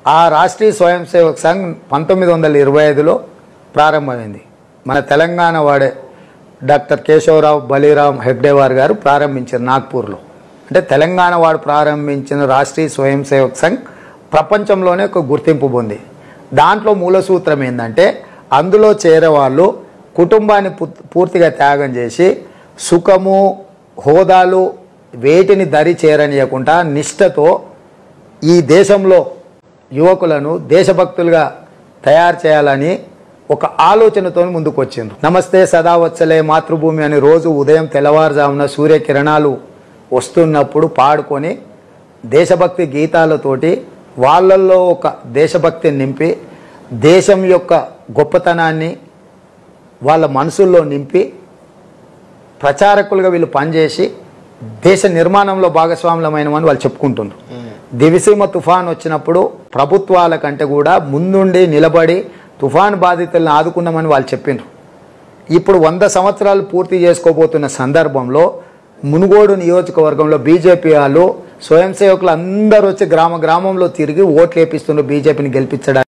ఆ రాష్ట్రీయ స్వయం సేవక్ సంఘ్ 1925లో ప్రారంభమైంది. మన తెలంగాణ వాడే డాక్టర్ కేశవరావు బలిరామ్ హెగ్డేవార్ గారు ప్రారంభించారు నాగ్పూర్లో. అంటే తెలంగాణ వాడు ప్రారంభించిన రాష్ట్రీయ స్వయం సేవక్ సంఘ్ ప్రపంచంలోనే ఒక గుర్తింపు పొంది. దాంట్లో మూల సూత్రం ఏంటంటే అందులో చేరే వాళ్ళు కుటుంబాన్ని పూర్తిగా త్యాగం చేసి సుఖము హోదాలు వేటిని దరి చేరనీయకుండా నిష్ఠతో ఈ దేశంలో యువకులను దేశభక్తులుగా తయారు చేయాలని ఒక ఆలోచనతో ముందుకు వచ్చిండ్రు. నమస్తే సదావత్సలే మాతృభూమి అని రోజు ఉదయం తెల్లవారుజామున సూర్యకిరణాలు వస్తున్నప్పుడు పాడుకొని దేశభక్తి గీతాలతోటి వాళ్ళల్లో ఒక దేశభక్తిని నింపి దేశం యొక్క గొప్పతనాన్ని వాళ్ళ మనసుల్లో నింపి ప్రచారకులుగా వీళ్ళు పనిచేసి దేశ నిర్మాణంలో భాగస్వాములమైనమని వాళ్ళు చెప్పుకుంటున్నారు. దివిసీమ తుఫాన్ వచ్చినప్పుడు ప్రభుత్వాల కంటే కూడా ముందుండి నిలబడి తుఫాన్ బాధితులను ఆదుకున్నామని వాళ్ళు చెప్పిండ్రు. ఇప్పుడు 100 సంవత్సరాలు పూర్తి చేసుకోబోతున్న సందర్భంలో మునుగోడు నియోజకవర్గంలో బీజేపీ వాళ్ళు స్వయం సేవకులు అందరూ వచ్చి గ్రామంలో తిరిగి ఓట్లు వేపిస్తున్నారు బీజేపీని గెలిపించడానికి.